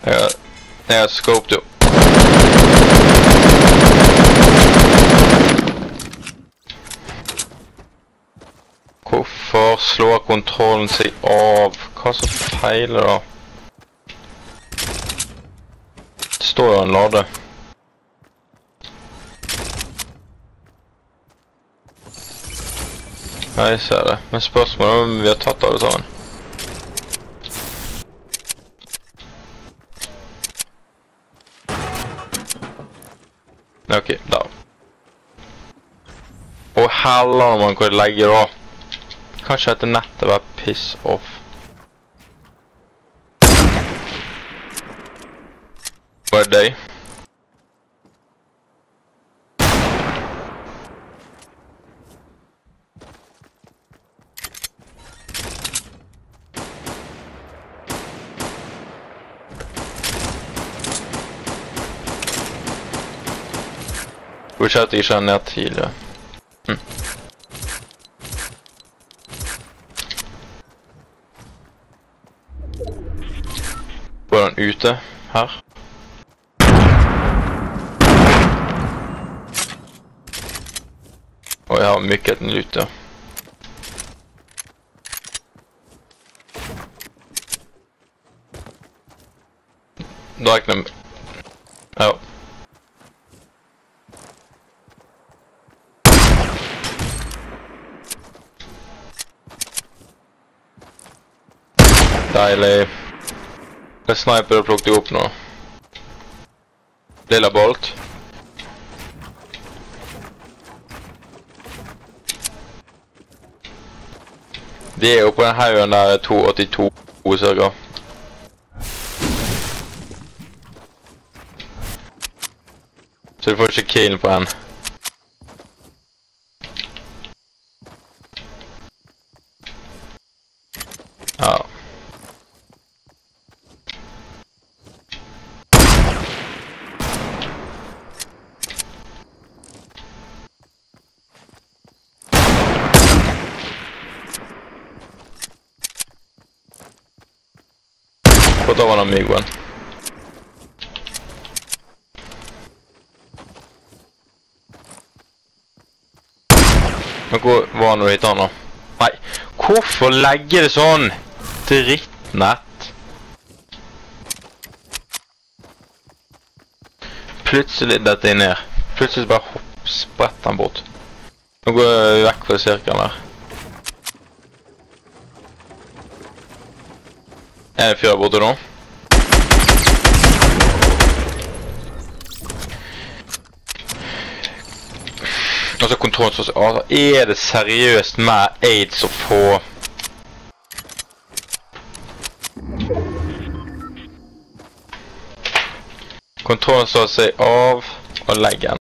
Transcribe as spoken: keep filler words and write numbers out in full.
Jeg, jeg har scoped jo. Hvorfor slår kontrollen seg av? Hva som feiler da? Det står jo en lade. Ja, jeg ser det. Men spørsmålet er om vi har tatt alle sammen. Ok, da. Og heller man kan legge da. Kanskje etter nettet var piss off. Hva er det? Hvorfor at jeg ikke er ned tidligere? Hm. Var den ute her? Og jeg har mykket den ute. Da er ikke den... Ja. Deilig. Det er sniper og plukket opp nå. Lilla bolt. De er jo på den haugen der to åttito cirka. Så du får ikke killen på den. Ja. Fått over den Migoen. Men hvor var han når du hittet han da? Nei, hvorfor legger det sånn? Drittnett. Plutselig dette er ned. Plutselig bare hopp, spretter han bort. Nå går jeg vekk fra sirkelen der. Er det fyrer borte nå? Og så kontrollsås. Altså, er det seriøst med AIDS å få? Kontrollsås seg av og legge den.